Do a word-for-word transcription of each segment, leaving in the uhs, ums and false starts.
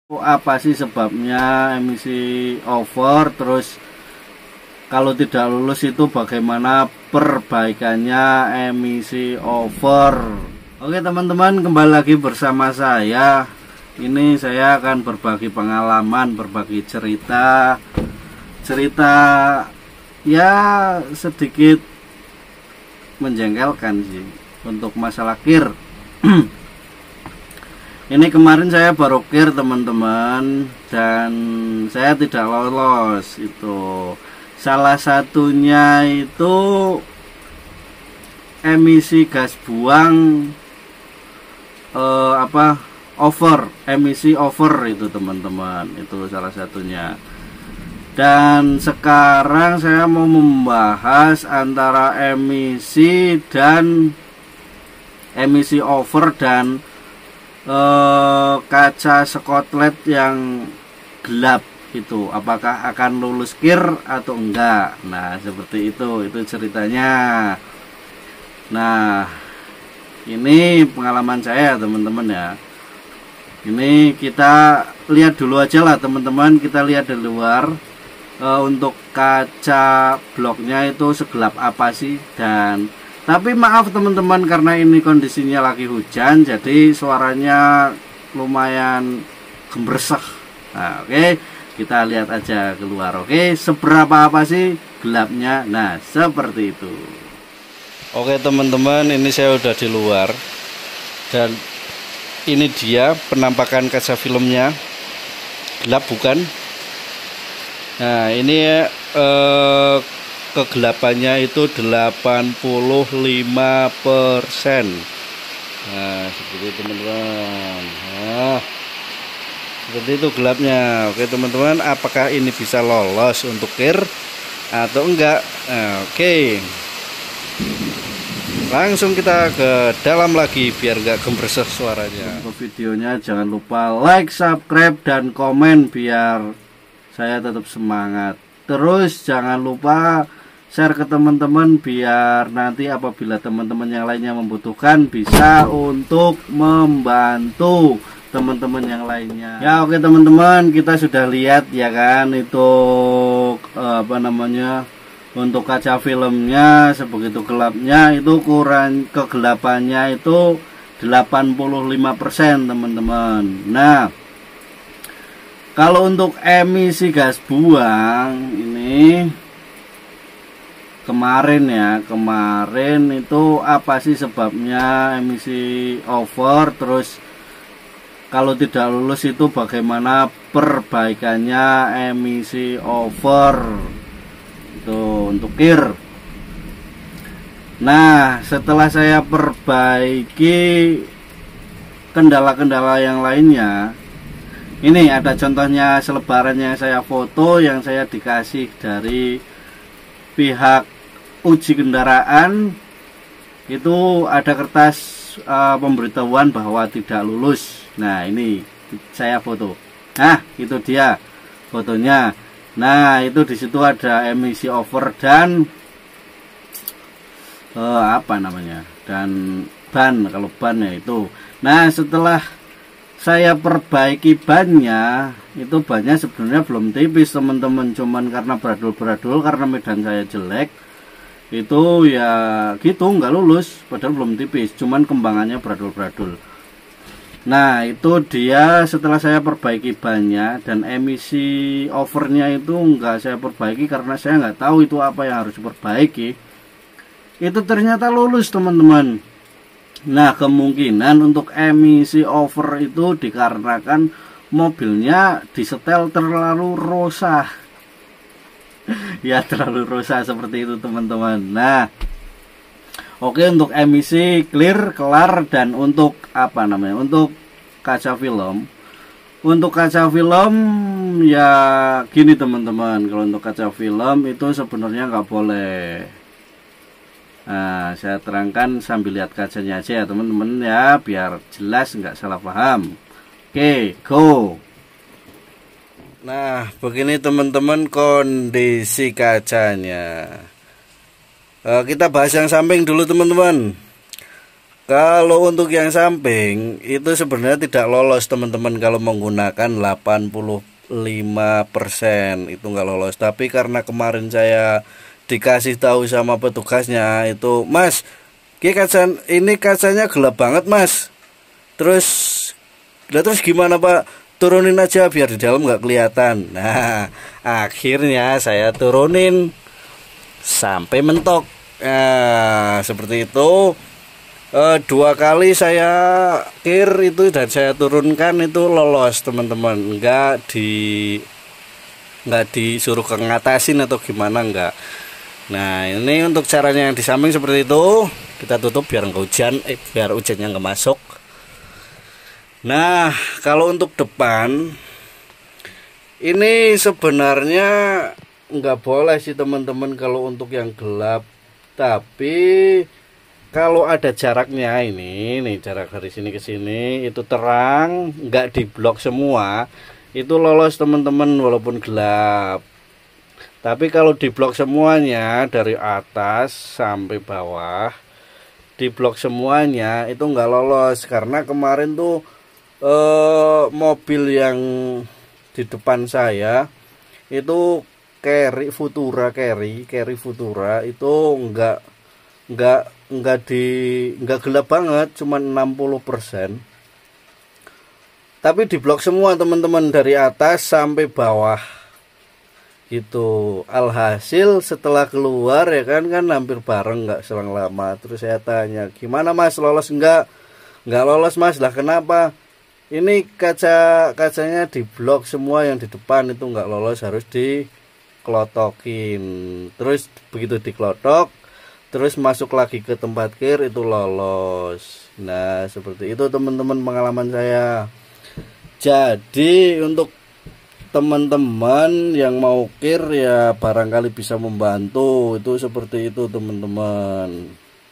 Apa sih sebabnya emisi over, terus kalau tidak lulus itu bagaimana perbaikannya emisi over. Oke teman-teman, kembali lagi bersama saya. Ini saya akan berbagi pengalaman, berbagi cerita Cerita ya sedikit menjengkelkan sih untuk masalah kir. Ini kemarin saya baru kir teman-teman, dan saya tidak lolos. Itu salah satunya itu emisi gas buang eh, apa over, emisi over itu teman-teman, itu salah satunya. Dan sekarang saya mau membahas antara emisi dan emisi over dan Eh, kaca skotlet yang gelap itu, apakah akan lulus kir atau enggak. Nah seperti itu itu ceritanya. Nah ini pengalaman saya teman-teman ya. Ini kita lihat dulu aja lah teman-teman, kita lihat di luar e, untuk kaca bloknya itu segelap apa sih. Dan tapi maaf teman-teman, karena ini kondisinya lagi hujan, jadi suaranya lumayan gembresek. Nah, oke, kita lihat aja keluar. Oke, seberapa apa sih gelapnya? Nah, seperti itu. Oke teman-teman, ini saya udah di luar, dan ini dia penampakan kaca filmnya. Gelap bukan? Nah, ini eh, kegelapannya itu delapan puluh lima persen. Nah seperti teman-teman. Nah seperti itu gelapnya. Oke teman-teman, apakah ini bisa lolos untuk kir atau enggak? Nah, oke, langsung kita ke dalam lagi biar enggak gembresek suaranya. Untuk videonya jangan lupa like, subscribe, dan komen biar saya tetap semangat. Terus jangan lupa share ke teman-teman biar nanti apabila teman-teman yang lainnya membutuhkan bisa untuk membantu teman-teman yang lainnya. Ya oke teman-teman, kita sudah lihat ya kan itu eh, apa namanya, untuk kaca filmnya sebegitu gelapnya, itu kurang kegelapannya itu delapan puluh lima persen teman-teman. Nah kalau untuk emisi gas buang ini kemarin ya, kemarin itu apa sih sebabnya emisi over, terus kalau tidak lulus itu bagaimana perbaikannya emisi over itu untuk kir. Nah setelah saya perbaiki kendala-kendala yang lainnya, ini ada contohnya selebaran yang saya foto, yang saya dikasih dari pihak uji kendaraan. Itu ada kertas uh, pemberitahuan bahwa tidak lulus. Nah ini saya foto. Nah itu dia fotonya. Nah itu disitu ada emisi over dan uh, apa namanya, dan ban, kalau ban ya itu. Nah setelah saya perbaiki bannya, itu bannya sebenarnya belum tipis teman-teman, cuman karena beradul-beradul, karena medan saya jelek, itu ya gitu nggak lulus, padahal belum tipis, cuman kembangannya beradul-beradul. Nah itu dia setelah saya perbaiki bannya, dan emisi overnya itu nggak saya perbaiki karena saya nggak tahu itu apa yang harus diperbaiki. Itu ternyata lulus teman-teman. Nah kemungkinan untuk emisi over itu dikarenakan mobilnya disetel terlalu rosa. Ya terlalu rosa seperti itu teman-teman. Nah oke, untuk emisi clear, kelar. Dan untuk apa namanya, untuk kaca film, untuk kaca film ya gini teman-teman, kalau untuk kaca film itu sebenarnya nggak boleh. Nah saya terangkan sambil lihat kacanya aja ya teman-teman ya, biar jelas nggak salah paham. Oke, go. Nah begini teman-teman kondisi kacanya. e, Kita bahas yang samping dulu teman-teman. Kalau untuk yang samping itu sebenarnya tidak lolos teman-teman kalau menggunakan delapan puluh lima persen itu nggak lolos. Tapi karena kemarin saya dikasih tahu sama petugasnya itu, Mas, ini kaca ini kacanya gelap banget Mas. Terus, lah terus gimana Pak? Turunin aja biar di dalam nggak kelihatan. Nah, akhirnya saya turunin sampai mentok. Nah, seperti itu. E, dua kali saya kir itu dan saya turunkan itu lolos teman-teman. Nggak di nggak disuruh ke ngatasin atau gimana, enggak. Nah, ini untuk caranya yang di samping seperti itu. Kita tutup biar nggak hujan, eh biar hujannya nggak masuk. Nah, kalau untuk depan ini sebenarnya nggak boleh sih teman-teman kalau untuk yang gelap. Tapi kalau ada jaraknya ini, nih jarak dari sini ke sini itu terang, nggak diblok semua, itu lolos teman-teman walaupun gelap. Tapi kalau diblok semuanya dari atas sampai bawah, diblok semuanya itu nggak lolos karena kemarin tuh eh, mobil yang di depan saya itu carry Futura carry carry Futura itu nggak nggak nggak di nggak gelap banget, cuma enam puluh persen. Tapi diblok semua teman-teman dari atas sampai bawah. Itu alhasil setelah keluar ya kan kan hampir bareng nggak selang lama. Terus saya tanya, "Gimana Mas, lolos enggak?" "Nggak lolos Mas." "Lah kenapa?" "Ini kaca kacanya diblok semua yang di depan itu nggak lolos, harus diklotokin." Terus begitu diklotok terus masuk lagi ke tempat kir itu lolos. Nah, seperti itu teman-teman pengalaman saya. Jadi untuk teman-teman yang mau kir ya barangkali bisa membantu. Itu seperti itu teman-teman.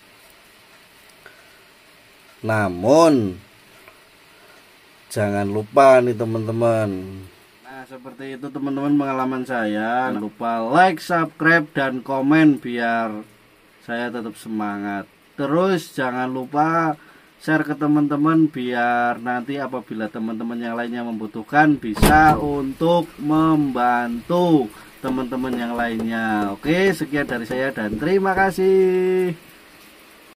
Namun jangan lupa nih teman-teman. Nah, seperti itu teman-teman pengalaman saya. Jangan lupa like, subscribe, dan komen biar saya tetap semangat. Terus jangan lupa share ke teman-teman biar nanti apabila teman-teman yang lainnya membutuhkan bisa untuk membantu teman-teman yang lainnya. Oke, sekian dari saya dan terima kasih.